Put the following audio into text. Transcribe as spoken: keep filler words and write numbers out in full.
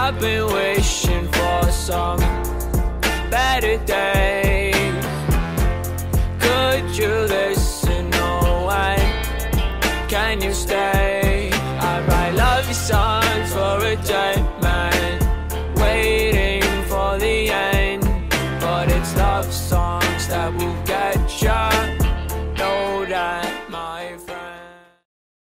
I've been wishing for some better days. Could you listen? No, why can you stay? I write love songs for a dead man, waiting for the end. But it's love songs that will get you.